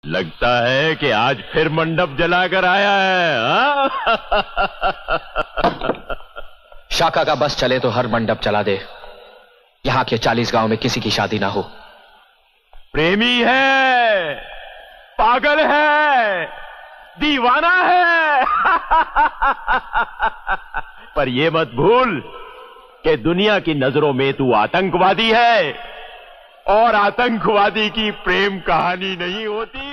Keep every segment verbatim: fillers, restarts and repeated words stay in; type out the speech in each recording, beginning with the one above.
लगता है कि आज फिर मंडप जलाकर आया है। हाँ? शाका का बस चले तो हर मंडप जला दे। यहाँ के चालीस गांव में किसी की शादी ना हो। प्रेमी है, पागल है, दीवाना है। पर ये मत भूल कि दुनिया की नजरों में तू आतंकवादी है, और आतंकवादी की प्रेम कहानी नहीं होती।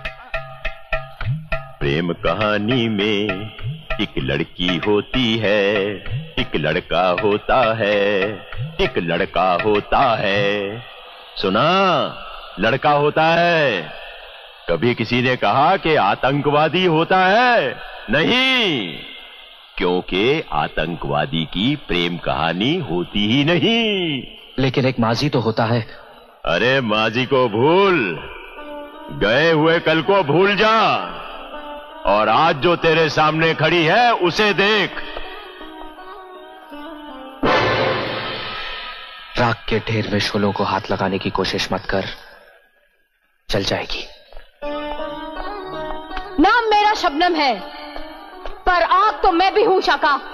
प्रेम कहानी में एक लड़की होती है, एक लड़का होता है, एक लड़का होता है। सुना, लड़का होता है। कभी किसी ने कहा कि आतंकवादी होता है? नहीं, क्योंकि आतंकवादी की प्रेम कहानी होती ही नहीं। लेकिन एक माजी तो होता है। अरे माजी को भूल, गए हुए कल को भूल जा, और आज जो तेरे सामने खड़ी है उसे देख। राख के ढेर में शोलों को हाथ लगाने की कोशिश मत कर, चल जाएगी। नाम मेरा शबनम है, पर आग तो मैं भी हूं शाका।